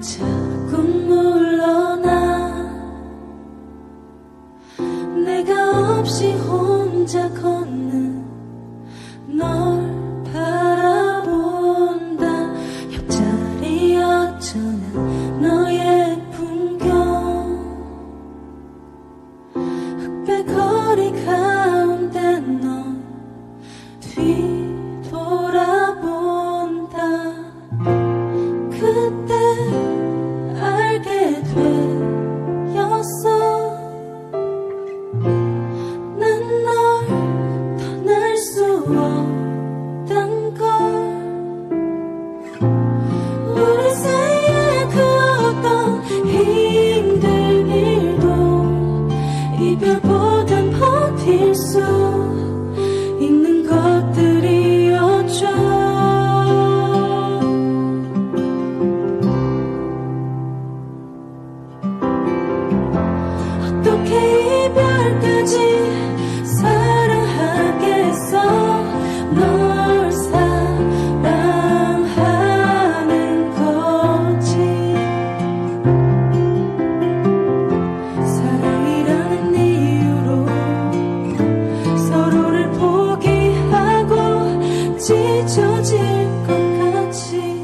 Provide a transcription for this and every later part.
자꾸 물러나. 내가 없이 혼자 걷는 널 바라본다. 옆자리 어쩌는 너의 풍경. 흑백 거리 가운데 넌 뒤돌아본다. 그때 알게 되었어. 난 널 떠날 수 없단 걸. 우리 사이에 그 어떤 힘든 일도 이별보단 버틸 수 있는 것들이었죠. 어떻게 이별까지 사랑하겠어. 널 사랑하는 거지. 사랑이라는 이유로 서로를 포기하고 찢어질 것 같이.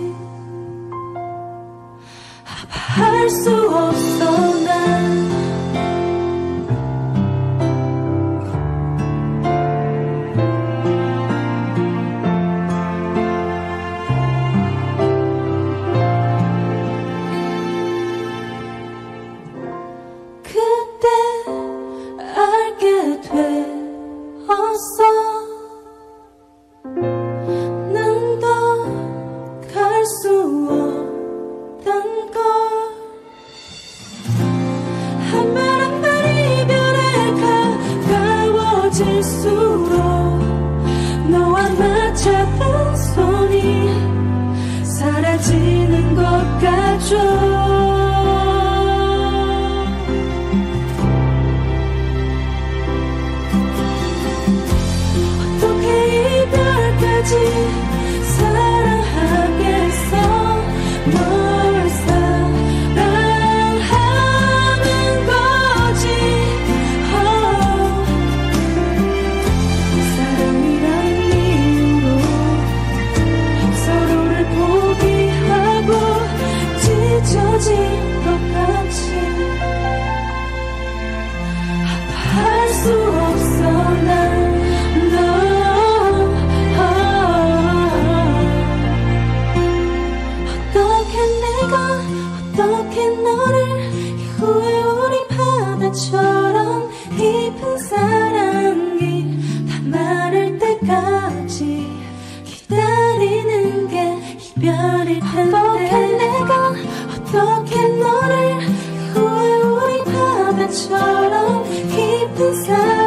할 수 없어 난. 그때 알게 되었어. 난 더 갈 수 없단 걸. 한 발 한 발 이별에 가까워질수록 너와 나 잡은 손이 사라지는 것 같죠. 어떻게 이별까지 사랑하겠어. 널 사랑하는 거지. 사랑이란 이유로 서로를 포기하고 찢어질 것 같이. 할 수 없어 난. 어떻게 너를 이후에 우리 바다처럼 깊은 사랑이 다 마를 때까지 기다리는 게 이별일 텐데. 어떻게 너를 이후에 우리 바다처럼 깊은 사랑